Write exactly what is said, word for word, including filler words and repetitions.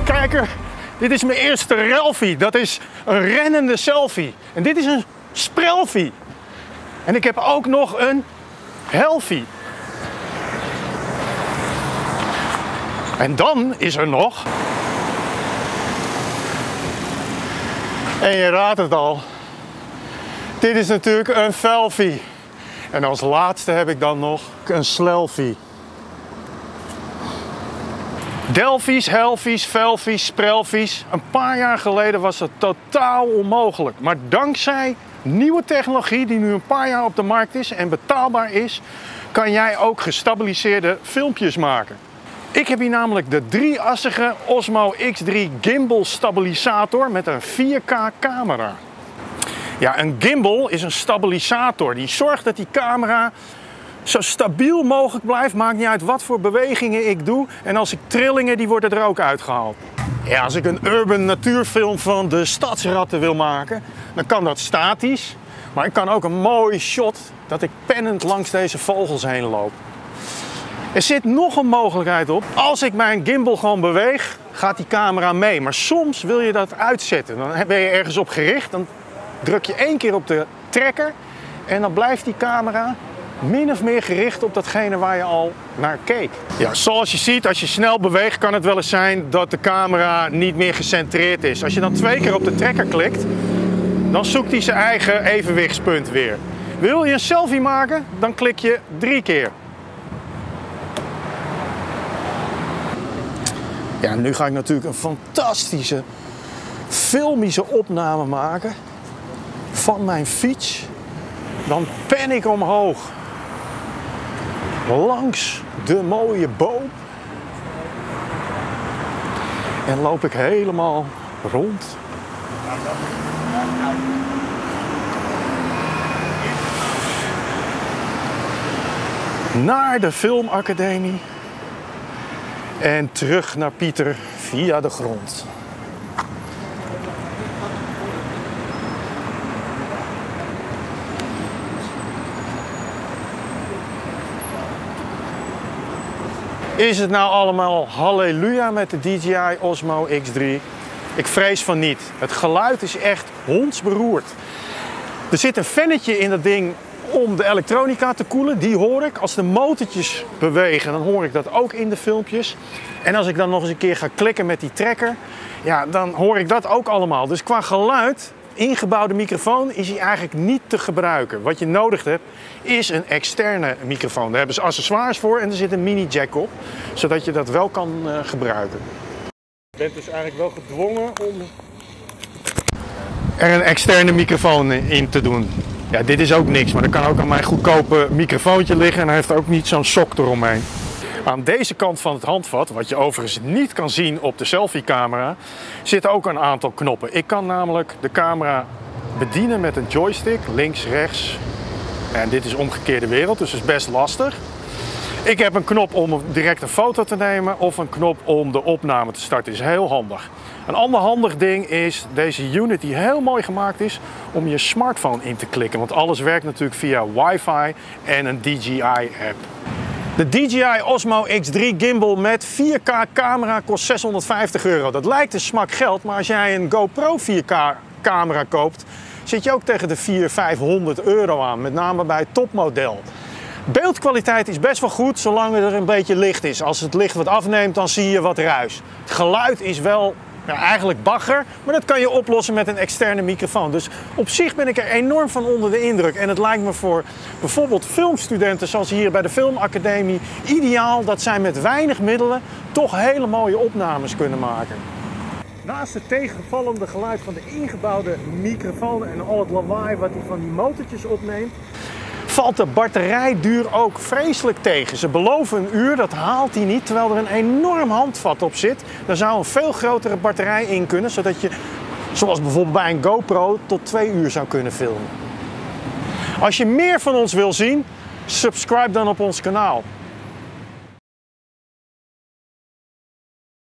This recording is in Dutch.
Kijker, dit is mijn eerste relfie. Dat is een rennende selfie. En dit is een sprelfie. En ik heb ook nog een helfie. En dan is er nog... En je raadt het al. Dit is natuurlijk een felfie. En als laatste heb ik dan nog een slelfie. Delfies, helfies, felfies, sprelfies. Een paar jaar geleden was dat totaal onmogelijk. Maar dankzij nieuwe technologie die nu een paar jaar op de markt is en betaalbaar is, kan jij ook gestabiliseerde filmpjes maken. Ik heb hier namelijk de drieassige Osmo X drie gimbal stabilisator met een vier K camera. Ja, een gimbal is een stabilisator die zorgt dat die camera zo stabiel mogelijk blijft. Maakt niet uit wat voor bewegingen ik doe. En als ik trillingen, die worden er ook uitgehaald. Ja, als ik een urban natuurfilm van de stadsratten wil maken, dan kan dat statisch. Maar ik kan ook een mooi shot dat ik pennend langs deze vogels heen loop. Er zit nog een mogelijkheid op. Als ik mijn gimbal gewoon beweeg, gaat die camera mee. Maar soms wil je dat uitzetten. Dan ben je ergens op gericht. Dan druk je één keer op de trekker. En dan blijft die camera min of meer gericht op datgene waar je al naar keek. Ja, zoals je ziet, als je snel beweegt, kan het wel eens zijn dat de camera niet meer gecentreerd is. Als je dan twee keer op de trekker klikt, dan zoekt hij zijn eigen evenwichtspunt weer. Wil je een selfie maken, dan klik je drie keer. Ja, nu ga ik natuurlijk een fantastische filmische opname maken van mijn fiets. Dan pen ik omhoog langs de mooie boom en loop ik helemaal rond. Naar de Filmacademie en terug naar Pieter via de grond. Is het nou allemaal halleluja met de D J I Osmo X drie? Ik vrees van niet. Het geluid is echt hondsberoerd. Er zit een vennetje in dat ding om de elektronica te koelen. Die hoor ik. Als de motortjes bewegen, dan hoor ik dat ook in de filmpjes. En als ik dan nog eens een keer ga klikken met die trekker, ja, dan hoor ik dat ook allemaal. Dus qua geluid, ingebouwde microfoon, is hij eigenlijk niet te gebruiken. Wat je nodig hebt, is een externe microfoon. Daar hebben ze accessoires voor en er zit een mini jack op, zodat je dat wel kan uh, gebruiken. Je bent dus eigenlijk wel gedwongen om er een externe microfoon in te doen. Ja, dit is ook niks, maar dat kan ook aan mijn goedkope microfoontje liggen en hij heeft ook niet zo'n sok eromheen. Aan deze kant van het handvat, wat je overigens niet kan zien op de selfie-camera, zitten ook een aantal knoppen. Ik kan namelijk de camera bedienen met een joystick, links, rechts. En dit is omgekeerde wereld, dus dat is best lastig. Ik heb een knop om direct een foto te nemen of een knop om de opname te starten. Dat is heel handig. Een ander handig ding is deze unit die heel mooi gemaakt is om je smartphone in te klikken. Want alles werkt natuurlijk via wifi en een D J I-app. De D J I Osmo X drie gimbal met vier K camera kost zeshonderdvijftig euro. Dat lijkt een smak geld, maar als jij een GoPro vier K camera koopt, zit je ook tegen de vierhonderd, vijfhonderd euro aan. Met name bij het topmodel. Beeldkwaliteit is best wel goed, zolang er een beetje licht is. Als het licht wat afneemt, dan zie je wat ruis. Het geluid is wel ja, eigenlijk bagger, maar dat kan je oplossen met een externe microfoon. Dus op zich ben ik er enorm van onder de indruk. En het lijkt me voor bijvoorbeeld filmstudenten, zoals hier bij de Filmacademie, ideaal dat zij met weinig middelen toch hele mooie opnames kunnen maken. Naast het tegenvallende geluid van de ingebouwde microfoon en al het lawaai wat hij van die motortjes opneemt, valt de batterijduur ook vreselijk tegen. Ze beloven een uur, dat haalt hij niet, terwijl er een enorm handvat op zit. Daar zou een veel grotere batterij in kunnen, zodat je, zoals bijvoorbeeld bij een GoPro, tot twee uur zou kunnen filmen. Als je meer van ons wil zien, subscribe dan op ons kanaal.